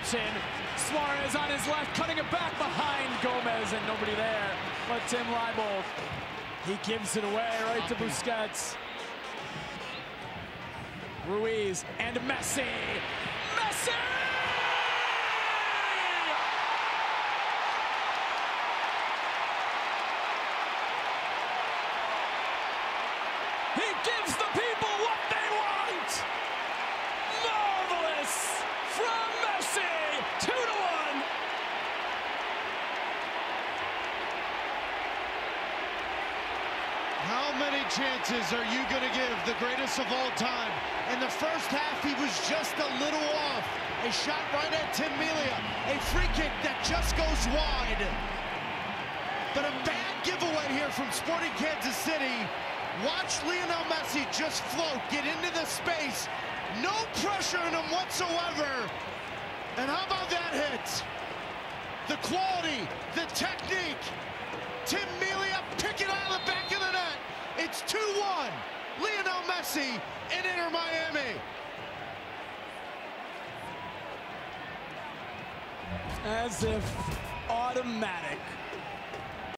Middleton. Suarez on his left, cutting it back behind Gomez, and nobody there but Tim Leibold. He gives it away right to Busquets. Ruiz and Messi. Messi! He gives the people what they want! Marvelous from Messi! 2-1! How many chances are you going to give the greatest of all time? In the first half, he was just a little off. A shot right at Tim Melia. A free kick that just goes wide. But a bad giveaway here from Sporting Kansas City. Watch Lionel Messi just float, get into the space. No pressure on him whatsoever. And how about that hit? The quality, the technique. Tim Melia pick it out of the back of the net. It's 2-1. Lionel Messi in Inter Miami. As if automatic.